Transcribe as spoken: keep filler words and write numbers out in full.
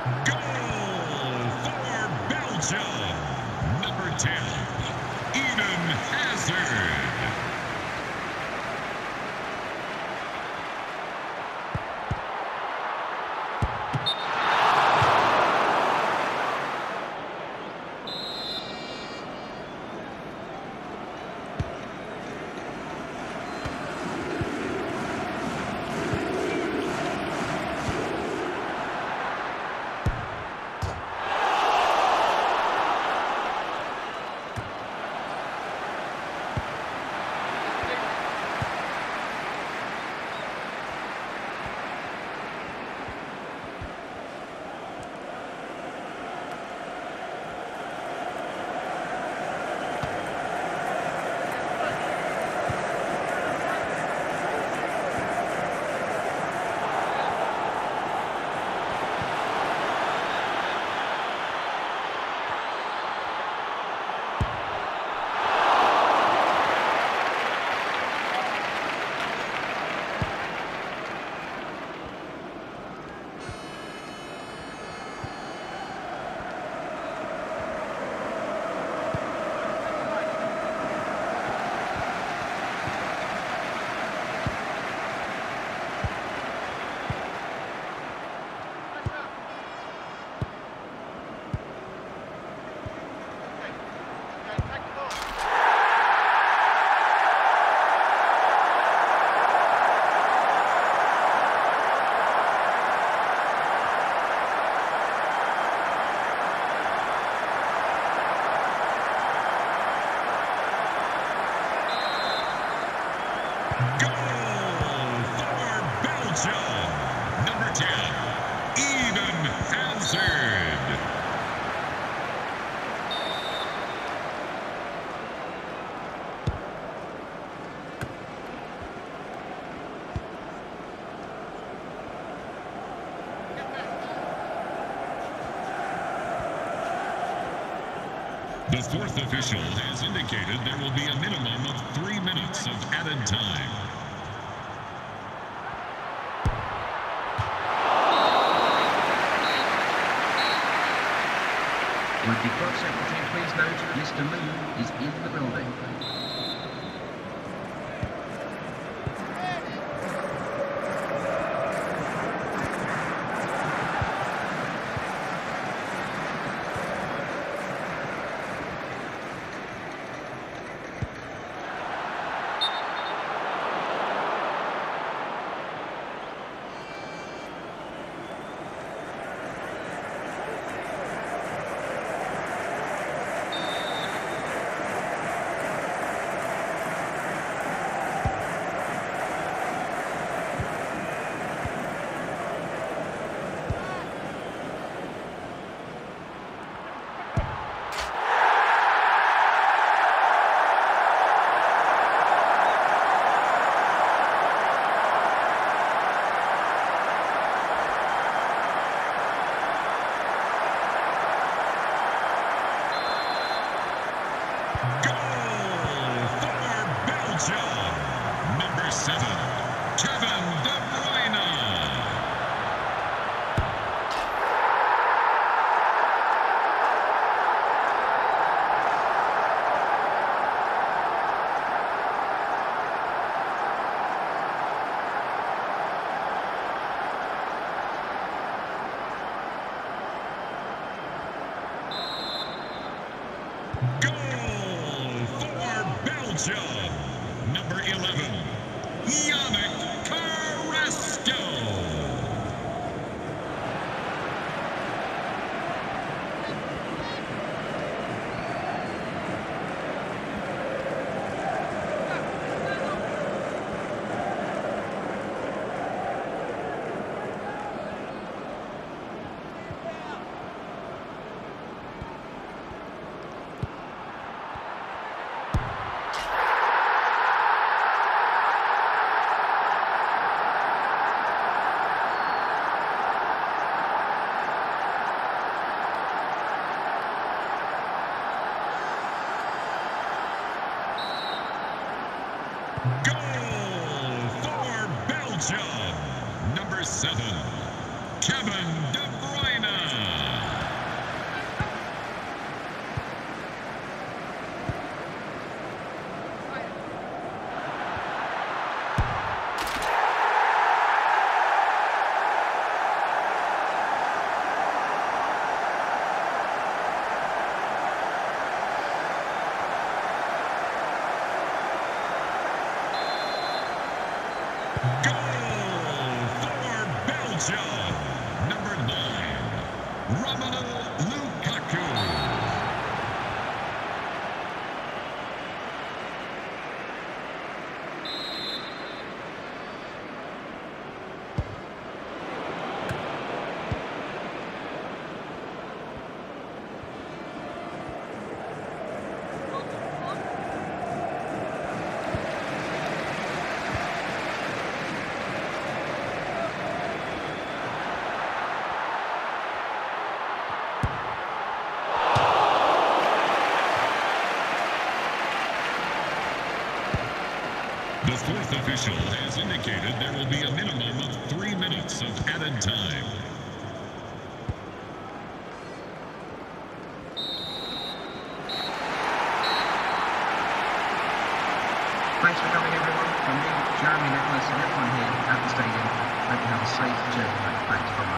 Goal for Belgium. Number ten, Eden Hazard. Goal for Belgium. Number ten, Eden Hazard. The fourth official has indicated there will be a minimum of three minutes of added time. Would the club secretary please note Mister Lee is in the building. Goal for Belgium. Number seven, Kevin De Bruyne. Goal for Belgium. Number eleven, Yannick Carrasco. Goal for Belgium. Number seven, Kevin De Bruyne. The fourth official has indicated there will be a minimum of three minutes of added time. Thanks for coming, everyone. From me, Jeremy Nicholas, and everyone here at the stadium. Hope you have a safe journey back to